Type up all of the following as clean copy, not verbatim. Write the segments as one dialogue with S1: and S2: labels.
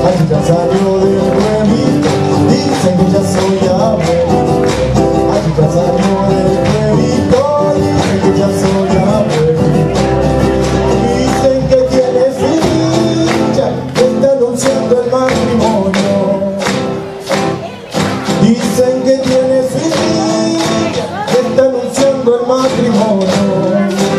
S1: Aquí ya salió del pueblito, dicen que ya soy abuelo. Aquí ya salió del pueblito, dicen que ya soy abuelo. Dicen que tiene ficha, que está anunciando el matrimonio. Dicen que tiene ficha, que está anunciando el matrimonio.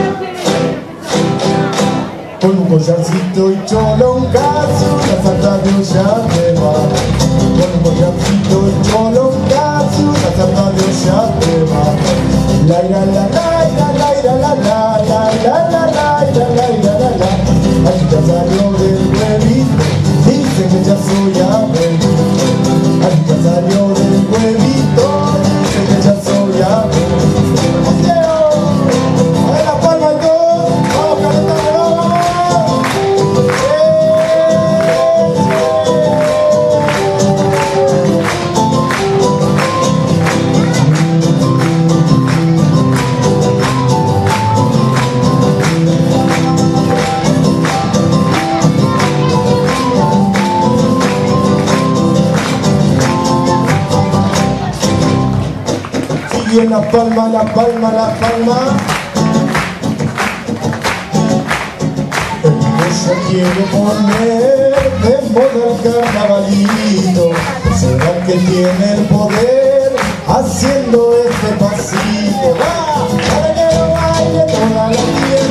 S1: Con un collarcito y cholo, un caso, la Santa Dios ya te va. Con un collarcito y cholo, un caso, la Santa Dios ya te va. La ira la la ira la ira la la la la la la ira la ira la la. Aquí ya salió del pueblito, dicen que ya soy abuelo. Aquí ya salió del pueblito, dicen que ya soy abuelo. ¡A la palma y todo! ¡Vamos, calentando, vamos! Y en la palma, la palma, la palma. Ella quiere poner de moda el carnavalito. Será que tiene el poder haciendo este pasito. ¡Va! Para que lo baile toda la tierra.